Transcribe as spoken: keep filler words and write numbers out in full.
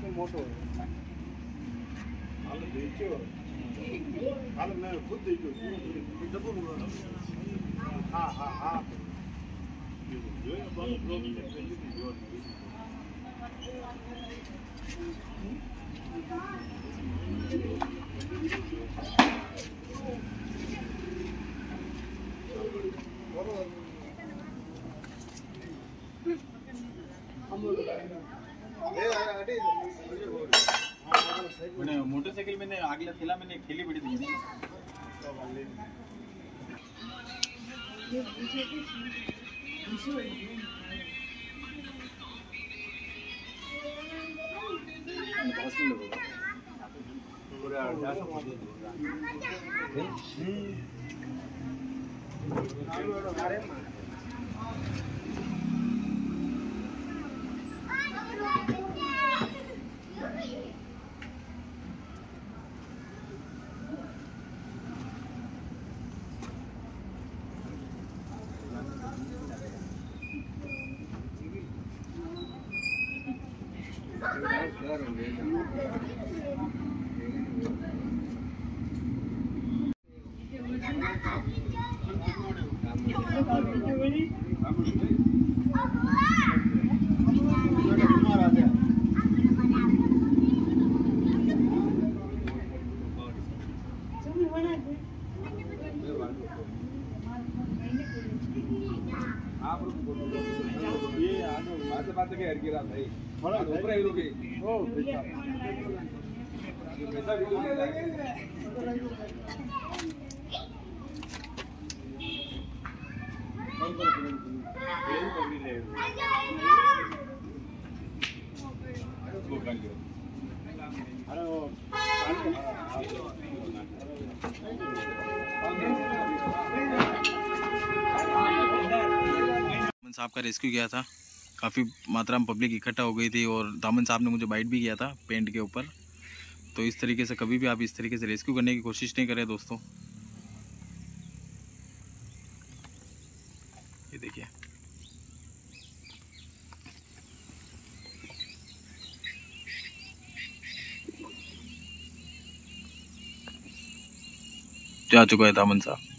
मोटो हाल देखो हाल मैं खुद देखो डब्बू मुड़ा हाँ हाँ हाँ जो है बात प्रॉब्लम है जो मैंने मोटरसाइकिल मैंने आगला थैला मैंने ठेली बड़ी दी बात के हरकी रात भाई थोड़ा ऊपर ही रुके ओ बेटा पैसा भी तो कौन कौन पेन को भी ले वो कर लो अरे वो साहब का रेस्क्यू किया था। काफ़ी मात्रा में पब्लिक इकट्ठा हो गई थी और दामन साहब ने मुझे बाइट भी किया था पेंट के ऊपर। तो इस तरीके से कभी भी आप इस तरीके से रेस्क्यू करने की कोशिश नहीं करें दोस्तों। ये देखिए जा चुका है दामन साहब।